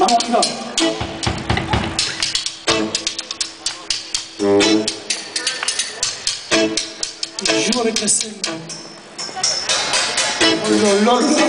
Maman, on y va. Il joue avec la scène. Oh là là là.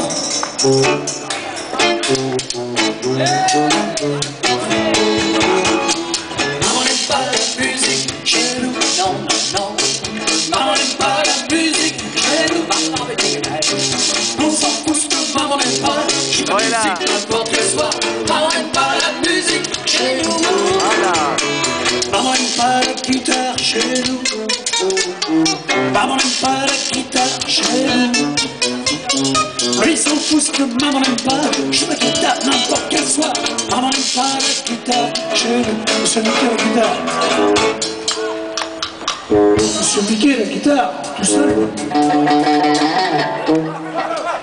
Maman n'aime pas la musique chez nous, non, non, non. Maman n'aime pas la musique chez nous, maman avec des gars. On s'en fout ce que maman n'aime pas, je joue la musique n'importe quel soir. Maman n'aime pas la musique chez nous. Maman n'aime pas la guitare chez nous. Maman n'aime pas la guitare chez nous. Lui s'en fout ce que maman n'aime pas, je joue la guitare n'importe quel soir. Maman n'aime pas la guitare chez nous. Monsieur Mickey, la guitare. Monsieur Mickey, la guitare, tout seul.